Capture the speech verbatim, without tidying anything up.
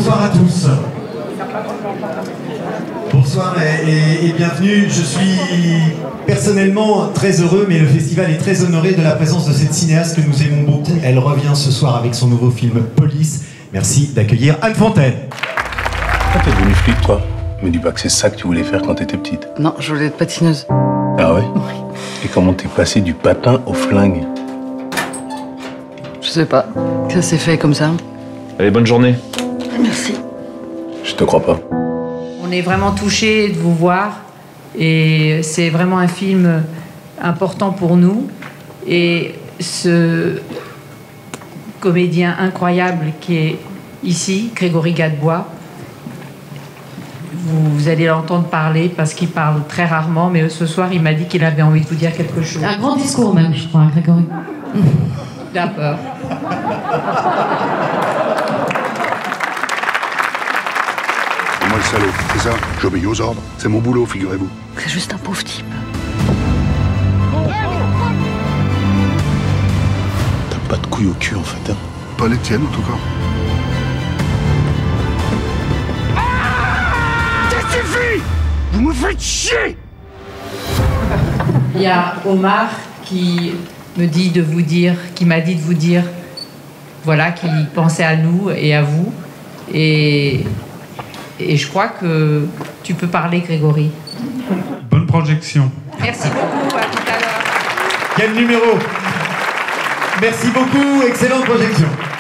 Bonsoir à tous. Bonsoir et, et, et bienvenue. Je suis personnellement très heureux, mais le festival est très honoré de la présence de cette cinéaste que nous aimons beaucoup. Elle revient ce soir avec son nouveau film Police. Merci d'accueillir Anne Fontaine. Pourquoi t'es devenue flic, toi? Me dis pas que c'est ça que tu voulais faire quand t'étais petite. Non, je voulais être patineuse. Ah ouais? Oui. Et comment t'es passé du patin au flingue? Je sais pas. Ça s'est fait comme ça. Allez, bonne journée. Merci. Je te crois pas. On est vraiment touchés de vous voir et c'est vraiment un film important pour nous. Et ce comédien incroyable qui est ici, Grégory Gadebois, vous, vous allez l'entendre parler parce qu'il parle très rarement, mais ce soir il m'a dit qu'il avait envie de vous dire quelque chose. Un grand discours même, je crois, Grégory. Il a peur. C'est moi le salaud, c'est ça? J'obéis aux ordres. C'est mon boulot, figurez-vous. C'est juste un pauvre type. T'as pas de couilles au cul, en fait, hein? Pas les tiennes, en tout cas. Ça suffit! Vous me faites chier! Il y a Omar qui me dit de vous dire, qui m'a dit de vous dire, voilà, qu'il pensait à nous et à vous. Et, et je crois que tu peux parler, Grégory. Bonne projection. Merci beaucoup, à tout à l'heure. Quel numéro? Merci beaucoup, excellente projection.